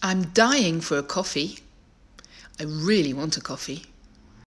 I'm dying for a coffee. I really want a coffee.